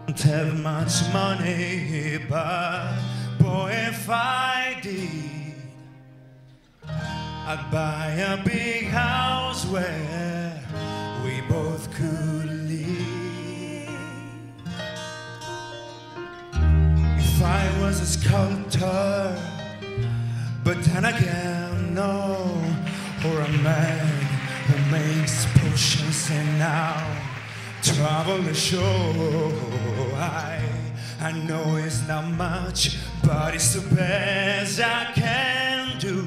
Don't have much money, but boy, if I did, I'd buy a big house where we both could live. If I was a sculptor, but then again, no, or a man who makes potions and now travel the show. I know it's not much, but it's the best I can do.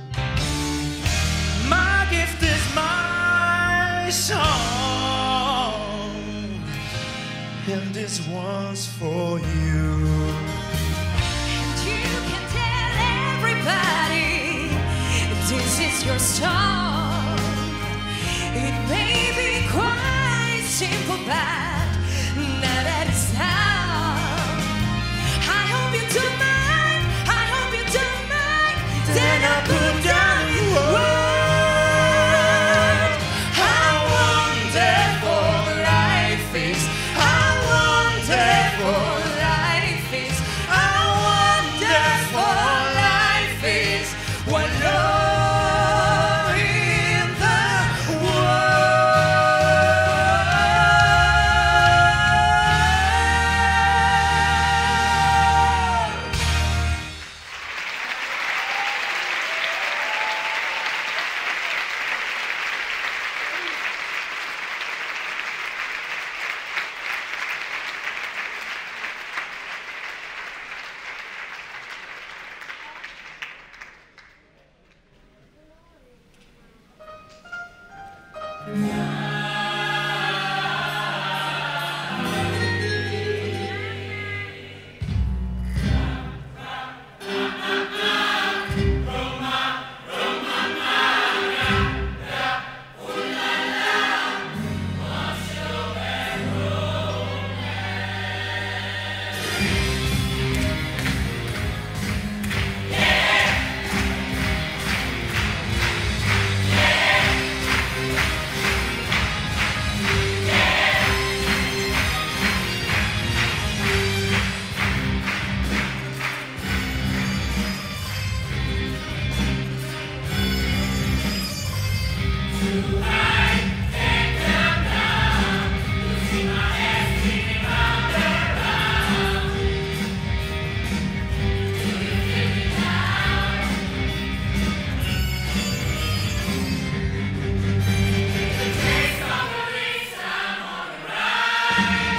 My gift is my song, and this one's for you. And you can tell everybody this is your song. It may be quite simple, but now that it's out, I hope you don't mind, I hope you don't mind. Then I put down your word. How wonderful life is, how wonderful life is, how wonderful life is. What love in the Right.